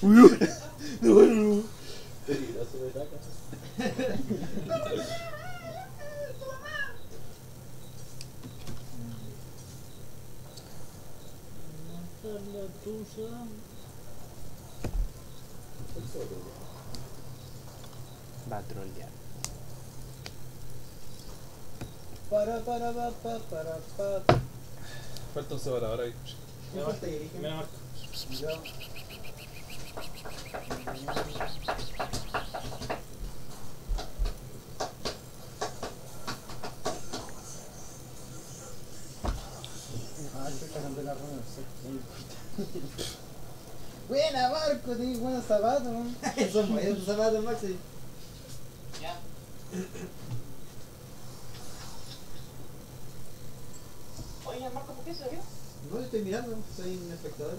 Peligroso de taca. La tuya. Va a trollear. Para. Falta un separador ahí. Me marco. Buena, Marco, tenés buenos zapatos, ¿no? Son buenos zapatos, Maxi. Ya. Oye, Marco, ¿por qué se vio? No, estoy mirando, soy un espectador.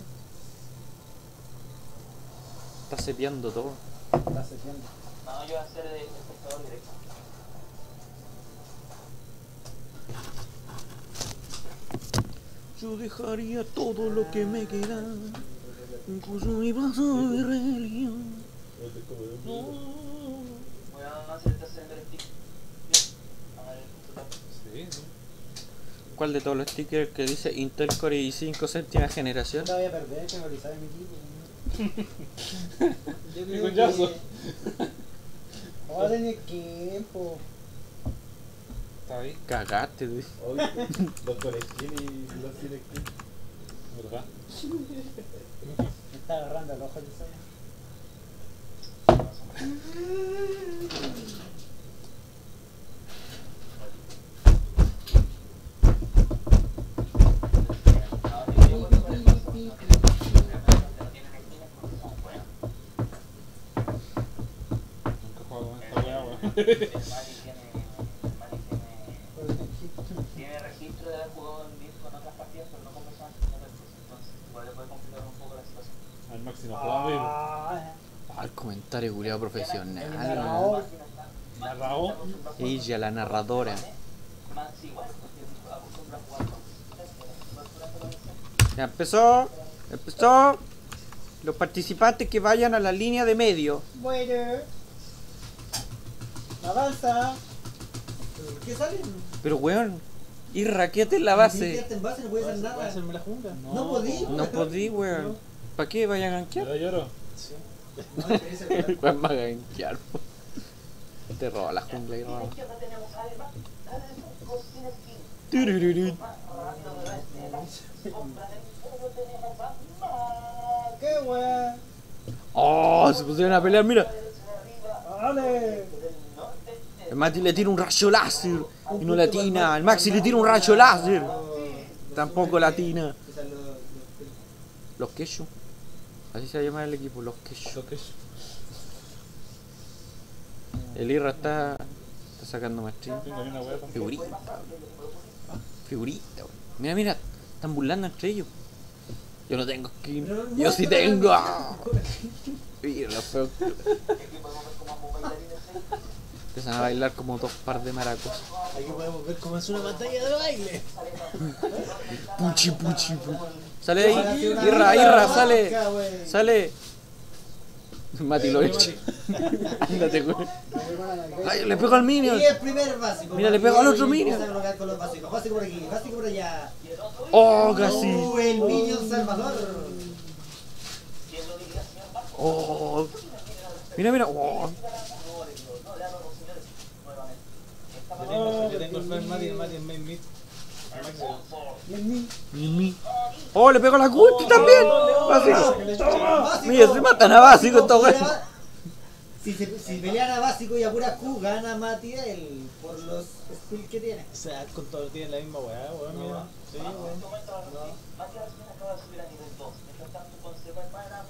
Está seteando todo. Está seteando. No, yo voy a ser el espectador directo. Yo dejaría todo lo que me queda, incluso mi paso de religión. Voy a hacer el tercer stick. A ver, Sí, sí. ¿Cuál de todos los stickers que dice Intel Core i5 séptima generación? No te voy a perder, que realizar mi equipo. Yo creo coñazo. que... Ahora tenés tiempo. Está ahí. Cagaste, güey. Los Conekin y los Cinekin. ¿Verdad? Me está agarrando el ojo el Isaiah. Nunca he jugado con esta weá, weón. Tiene registro de haber jugado en vivo con otras partidas, pero no con personas entonces igual le puede complicar un poco la situación. Al máximo jugaba vivo. Ah, el comentario culiado profesional. narrador. Narrado. Ella, la narradora. Maxi igual, porque acostumbra a jugar con Ya empezó. Empezó. Los participantes que vayan a la línea de medio. Bueno. Avanza. ¿Por qué salen? Pero weón, y raquete en la Si base. quedaste en base no puedes hacer ¿Voy a nada. hacerme la jungla? No podí. No podí, weón. ¿Para qué vayan a gankear? Yo lloro. Sí. No, experiencia real. El weón va a gankear, po. Te roba la jungla y a la roba. izquierda tenemos además cocina skin. Turururu. Más rápido de las compras del juego tenemos a Max. ¡Qué weá! Oh, se pusieron a pelear, mira. ¡Dale! El Mati le tira un rayo láser y no latina. El Maxi le tira un rayo láser. Tampoco latina. O sea, Los Keshu. Así se llama el equipo, los Keshu. Lo que es. El Irra está sacando maestría. Tengo ahí una weá con Figurita. Figurita, weón. Mira, mira. Están burlando entre ellos. Yo no tengo skin. Yo sí tengo. Mira, los feos. Empiezan a bailar como dos par de maracos. Aquí podemos ver cómo es una pantalla de baile. Puchi, puchi, puchi. Sale ahí. Irra, Irra, sale. Sale. Mati lo echa. Mírate, güey. Ay, le pego al minion. Y el primer básico. Mira, le pego al otro minion. Empieza a colocar con los básicos. Básico por aquí, básico por allá. Oh, casi. El minion salvador. Oh. Mira, mira. Oh. Yo tengo el Flash Mati, el Mati en main mid. Oh, le pego a la Gusti también. Básico. Mira, se matan a básico esta weá. Si pelean a básico y a pura Q, gana Mati él por los skills que tiene. O sea, con todo tienen la misma weá, weón, mira. Sí, weón. Mati recién acaba de subir a nivel 2. Mientras tanto conserva el mana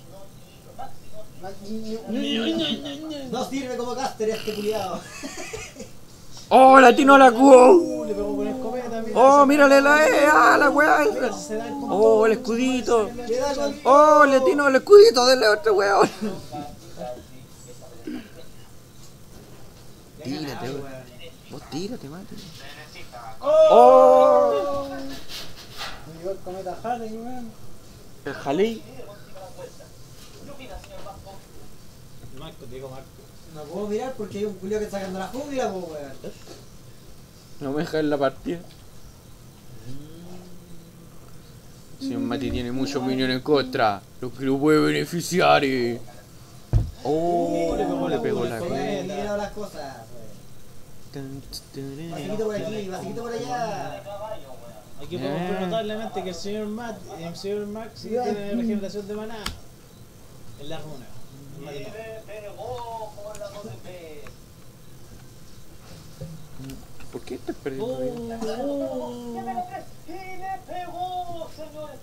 Maxi, No sirve como caster este culiado. Oh, latino a la Q. Le pego con escopeta, mira. Oh, mírale la E. Ah, la weá. Se da el Oh, el escudito. Queda con... Oh, le tino el escudito del otro weón. Tírate, weón. Vos tírate, Mati. Oh. Me llegó el cometa Halley, weón. El jalí. Marco, Diego Marco. No puedo mirar porque hay un culio que está sacando la jungla, po, weón. No me deja en la partida. Señor Mati tiene mucha opinión en contra. Lo que lo puede beneficiar es... Oh, le pegó la Joder. cara. He mirado las cosas, weón. Basiquito por aquí, basiquito por allá. Aquí podemos ver notablemente que el señor Maxi tiene regeneración de maná en la runa. El Mati no. ¿Por qué estás perdiendo vida? Y le pegó, señores.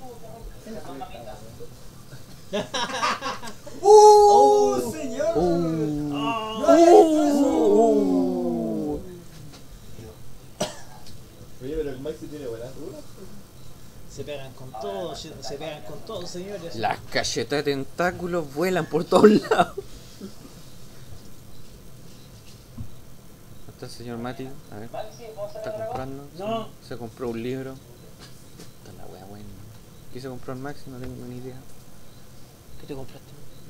Señor! Oh. ¡No había hecho eso! Oye, pero el Maxi tiene buenas runas. Se pegan con todo, señores. Las cachetas de tentáculos vuelan por todos lados. ¿Está el señor Mati? A ver, ¿está comprando? No. Se compró un libro. Esta es la wea buena. ¿Qué se compró el Maxi? No tengo ni idea. ¿Qué te compraste?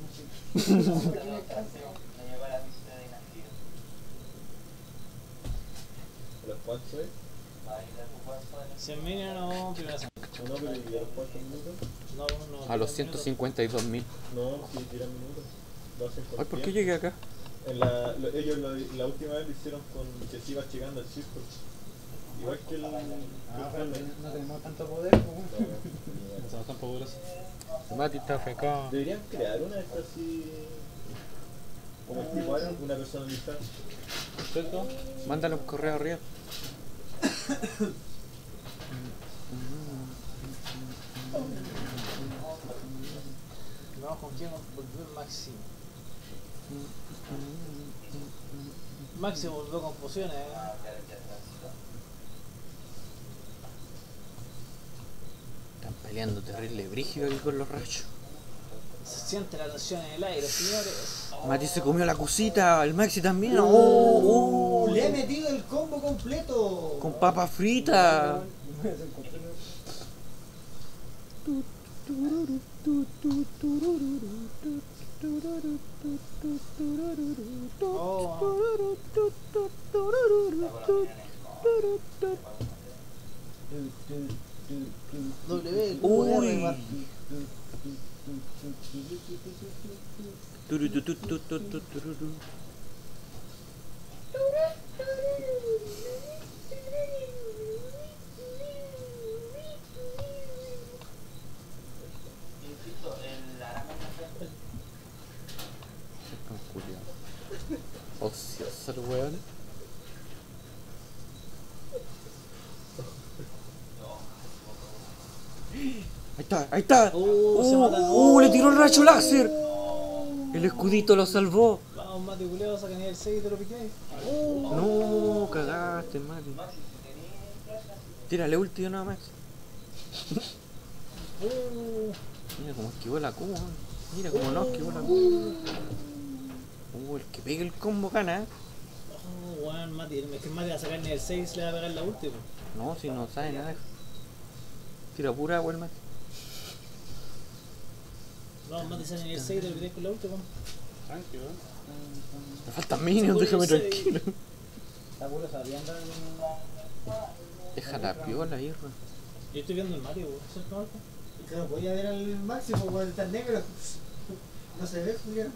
¿Los cuantos es? 100 minions no, primera semana. No, pero ¿y a los cuantos minutos? No, A los 152.000. No, si tiran minutos. Lo hacen con Ay, ¿por qué tiempo. llegué acá? Ellos la última vez lo hicieron con que se iba llegando el círculo. Igual que el. pero No tenemos tanto poder, po, weón. No somos tan poderosos. Mati está fecado. Deberían crear una de estas así. Como el tipo Iron, una personalizada. ¿Cierto? Mándale un correo arriba. Vamos con quién volvió Maxi. Maxi volvió con pociones, Están peleando terrible brígido aquí con los rayos. Se siente la tensión en el aire, señores. Mati se comió la cosita, el Maxi también. Oh, Le he metido el combo completo. con papa frita. Uy. Insisto, el arama Ocioso el weón. Ahí está, ahí está. Se matan. Le tiró el rayo láser. El escudito lo salvó. Vamos, Mati culeo, saca nivel 6 y te lo piqué. No, cagaste, Mati. Tírale último nada más. Mira cómo esquivó la Q. Mira cómo no esquivó la Q. El que pegue el combo gana. Oh, weón, Mati, es que Mati va a sacar nivel 6 le va a pegar la última. No, si no sabe nada. Tira pura agua el Mati. Vamos, Mati sale nivel 6 y te lo piqué con la última. Tranquilo, Me faltan minions, déjame tranquilo. Está puro sabiendo. Deja la piola, hierro. Yo estoy viendo el Mario, weón. ¿Eso es todo? Que no podía ver al máximo, weón, está negro. No se ve, Julián.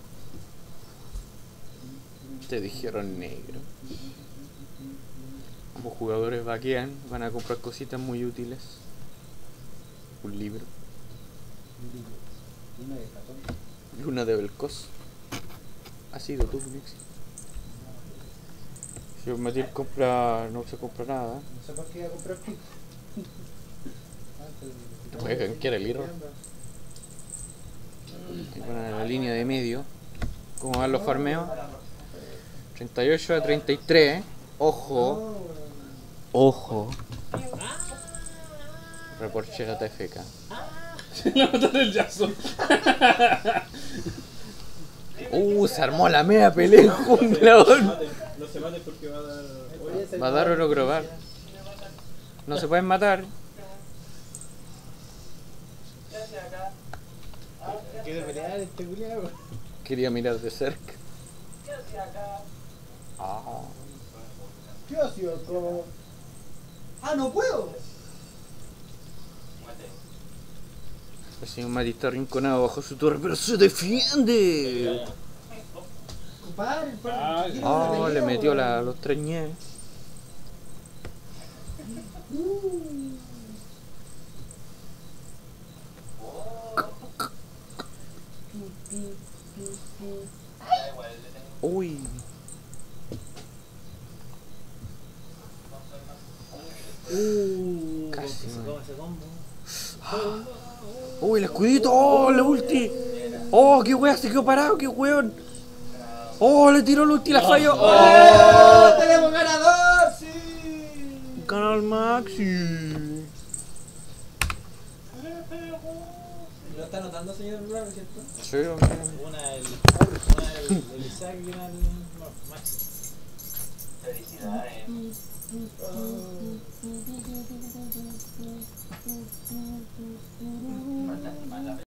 Te dijeron negro. Ambos jugadores vaquean, van a comprar cositas muy útiles. Un libro. Luna de Belcos. Ha sido tú, Nixie. Si Matil compra, no se compra nada. No sé por qué iba a comprar pico. Te puede gankear el hierro. Y ponen la línea de medio. ¿Cómo van los farmeos? 38 a 33, ¿eh? Ojo. Ojo. Reporchera TFK. Le mataron el Jason. Se armó la media pelea en jungla. No se maten porque va a dar. Va a dar oro global. No se pueden matar. quiere pelear este culiado. Quería mirar de cerca. ¿Qué hacía acá? Ah. ¿Qué ha sido? Como... ¡Ah, no puedo! Muerte. El señor Mati está arrinconado bajo su torre, pero se defiende. Compadre, Ah, quiero una Oh, le pelea, metió weón. los 3 ñes. Da igual, le tengo Uy. Casi, Se man. come ese combo. Uy, el escudito. Oh, la ulti. Oh, qué wea, se quedó parado, qué weón. Oh, le tiró la ulti y la falló. ¡Oh! Oh, ¡Tenemos ganador! ¡Sí! gana el Maxi. ¿Lo está notando, señor Raro, cierto? Sí, Una el Isaac y una el Maxi. felicidades. Mata, mata.